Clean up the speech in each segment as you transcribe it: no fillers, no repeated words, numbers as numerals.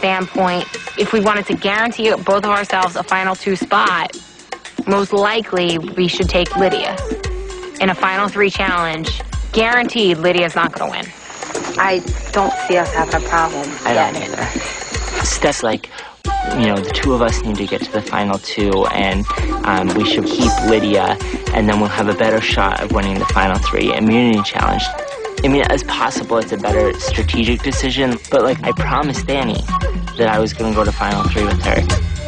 standpoint, if we wanted to guarantee both of ourselves a Final 2 spot, most likely we should take Lydia. In a Final 3 challenge, guaranteed Lydia's not going to win. I don't see us having a problem. I don't either. Steph's like, you know, the two of us need to get to the Final 2, and we should keep Lydia, and then we'll have a better shot of winning the Final 3 immunity challenge. I mean, as possible, it's a better strategic decision, but, like, I promised Danny that I was going to go to Final 3 with her.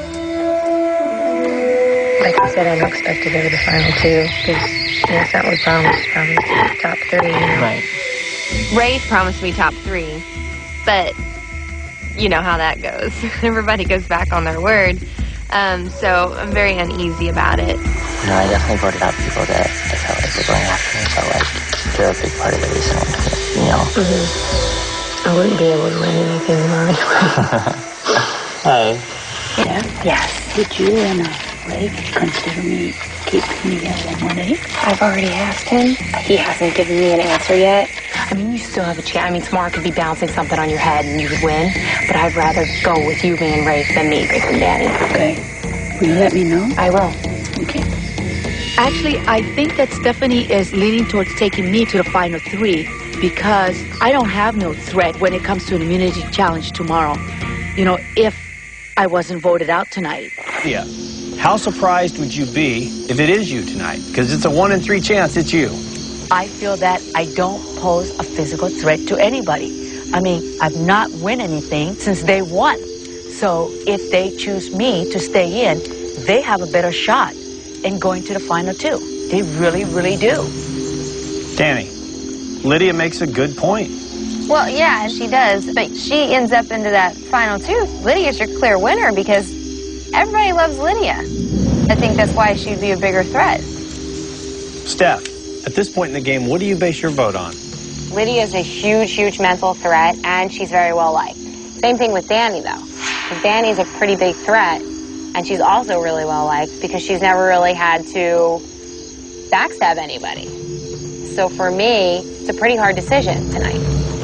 Like I said, I don't expect to go to the Final 2, because that's not what we promised top 3. You know? Right. Rafe promised me top 3, but you know how that goes. Everybody goes back on their word. So I'm very uneasy about it. No, I definitely voted out people that I felt like were going after me, felt like they're a big part of the reason, you know. I wouldn't be able to win anything anyway. Hi. Yes. Did you and Blake consider me keeping me at 1 more day? I've already asked him. He hasn't given me an answer yet. I mean, you still have a chance. I mean, tomorrow could be bouncing something on your head and you would win, but I'd rather go with you being Rafe than me picking Danny. Okay. Will you let me know? I will. Okay. Actually, I think that Stephanie is leaning towards taking me to the Final 3 because I don't have no threat when it comes to an immunity challenge tomorrow. You know, if I wasn't voted out tonight. Yeah. How surprised would you be if it is you tonight? Because it's a 1 in 3 chance it's you. I feel that I don't pose a physical threat to anybody. I mean, I've not won anything since day 1. So if they choose me to stay in, they have a better shot in going to the Final 2. They really, really do. Danny, Lydia makes a good point. Well, yeah, she does, but she ends up into that Final 2. Lydia's your clear winner because everybody loves Lydia. I think that's why she'd be a bigger threat. Steph, at this point in the game, what do you base your vote on? Lydia's a huge, huge mental threat, and she's very well liked. Same thing with Danny, though. Danny's a pretty big threat, and she's also really well liked because she's never really had to backstab anybody. So for me, it's a pretty hard decision tonight.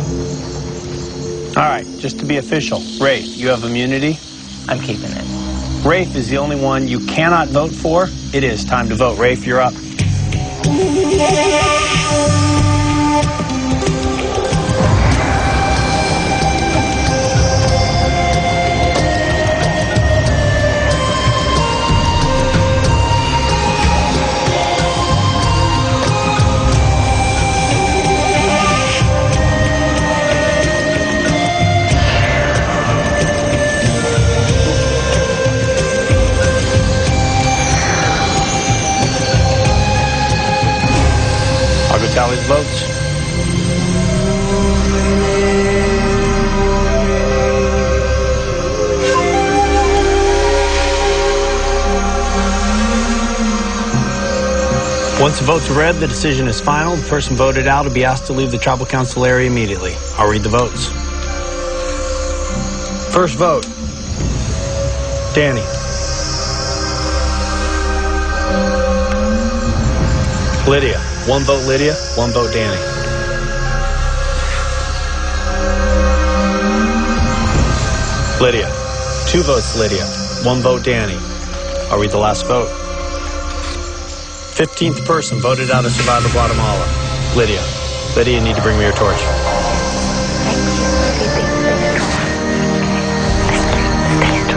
All right, just to be official, Rafe, you have immunity? I'm keeping it. Rafe is the only one you cannot vote for. It is time to vote. Rafe, you're up. I'll go tally the votes. Once the votes are read, the decision is final. The person voted out will be asked to leave the tribal council area immediately. I'll read the votes. First vote, Danny. Lydia. 1 vote Lydia, 1 vote Danny. Lydia. 2 votes Lydia, 1 vote Danny. I'll read the last vote. 15th person voted out of Survivor Guatemala. Lydia. Lydia, you need to bring me your torch.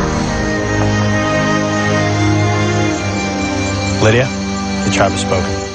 Lydia, the tribe has spoken.